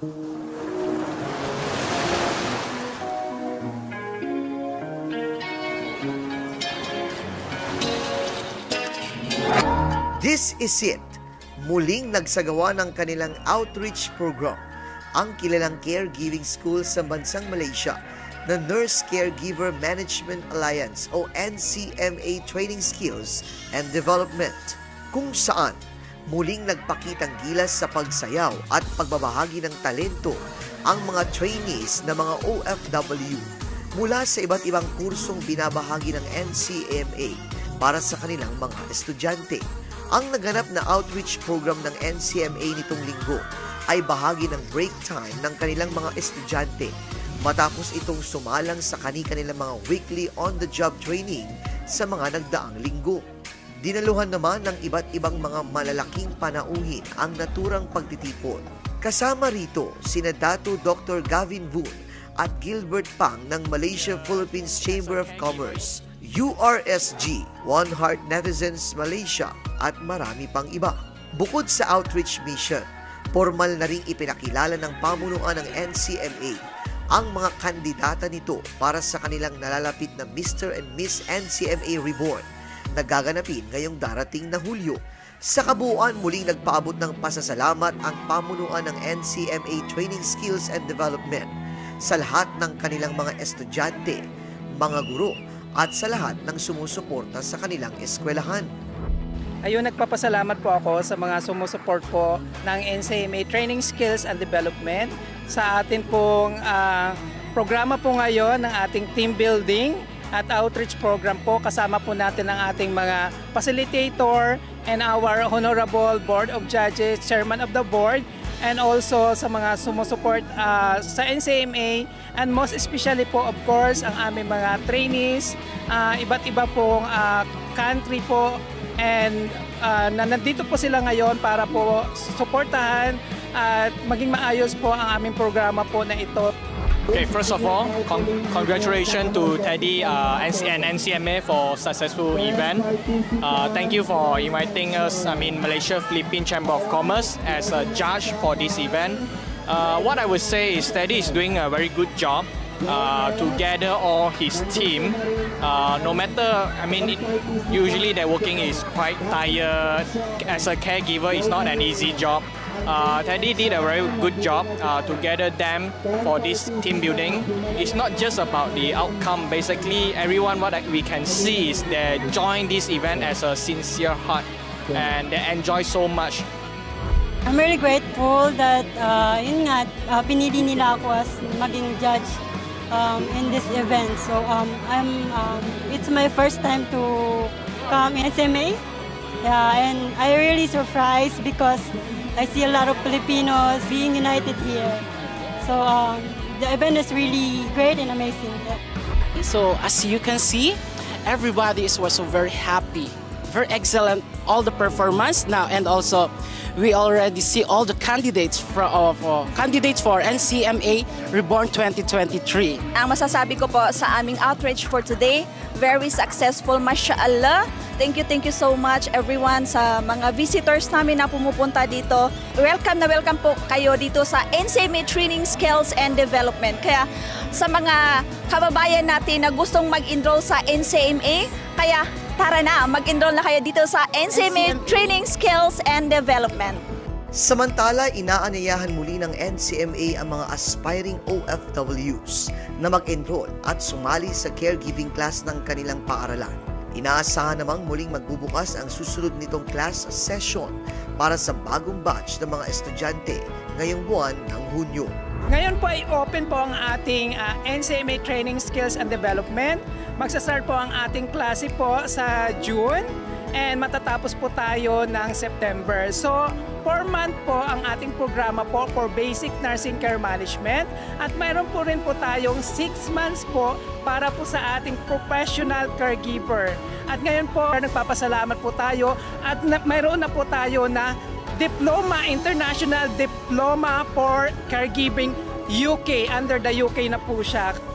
This is it. Muling nagsagawa ng kanilang outreach program ang kilalang caregiving school sa bansang Malaysia na Nurse Caregiver Management Alliance o NCMA Training Skills and Development, kung saan muling nagpakitang gilas sa pagsayaw at pagbabahagi ng talento ang mga trainees na mga OFW mula sa iba't ibang kursong binabahagi ng NCMA para sa kanilang mga estudyante. Ang naganap na outreach program ng NCMA nitong linggo ay bahagi ng break time ng kanilang mga estudyante matapos itong sumalang sa kani-kanilang mga weekly on-the-job training sa mga nagdaang linggo. Dinaluhan naman ng iba't ibang mga malalaking panauhin ang naturang pagtitipon. Kasama rito sina Dato Dr. Gavin Voon at Gilbert Pang ng Malaysia-Philippines Chamber of Commerce, URSG, One Heart Netizens Malaysia at marami pang iba. Bukod sa outreach mission, formal na ring ipinakilala ng pamunuan ng NCMA ang mga kandidata nito para sa kanilang nalalapit na Mr. and Miss NCMA Reborn na gaganapin ngayong darating na Hulyo. Sa kabuuan, muling nagpaabot ng pasasalamat ang pamunuan ng NCMA Training Skills and Development sa lahat ng kanilang mga estudyante, mga guro, at sa lahat ng sumusuporta sa kanilang eskwelahan. Ayun, nagpapasalamat po ako sa mga sumusuport po ng NCMA Training Skills and Development sa atin pong programa po ngayon ng ating team building at outreach program po. Kasama po natin ang ating mga facilitator and our Honorable Board of Judges, Chairman of the Board, and also sa mga sumusuport sa NCMA, and most especially po of course ang aming mga trainees, iba't iba pong country po, and nandito po sila ngayon para po suportahan at maging maayos po ang aming programa po na ito. Okay, first of all, congratulations to Teddy and NCMA for successful event. Thank you for inviting us, Malaysia Philippine Chamber of Commerce as a judge for this event. What I would say is Teddy is doing a very good job to gather all his team. No matter, usually their working is quite tired. As a caregiver, it's not an easy job. Teddy did a very good job to gather them for this team building. It's not just about the outcome. Basically, everyone what we can see is they join this event as a sincere heart and they enjoy so much. I'm very grateful that pinili nila ako as maging judge in this event. So it's my first time to come in SMA, and I really surprised because I see a lot of Filipinos being united here. So the event is really great and amazing. So as you can see, everybody was so very happy, very excellent, all the performance now, and also we already see all the candidates for NCMA Reborn 2023. Ang masasabi ko po sa aming outreach for today, very successful, mashallah. Thank you so much everyone sa mga visitors namin na pumupunta dito. Welcome na welcome po kayo dito sa NCMA Training Skills and Development. Kaya sa mga kababayan natin na gustong mag-enroll sa NCMA, kaya tara na, mag-enroll na kayo dito sa NCMA Training Skills and Development. Samantala, inaanyayahan muli ng NCMA ang mga aspiring OFWs na mag-enroll at sumali sa caregiving class ng kanilang paaralan. Inaasahan namang muling magbubukas ang susunod nitong class session para sa bagong batch ng mga estudyante ngayong buwan ng Hunyo. Ngayon po ay open po ang ating NCMA Training Skills and Development. Magsastart po ang ating klase po sa June and matatapos po tayo ng September. So 4-month po ang ating programa po for basic nursing care management at mayroon po rin po tayong 6 months po para po sa ating professional caregiver. At ngayon po nagpapasalamat po tayo at mayroon na po tayo na diploma, international diploma for caregiving UK, under the UK na po siya.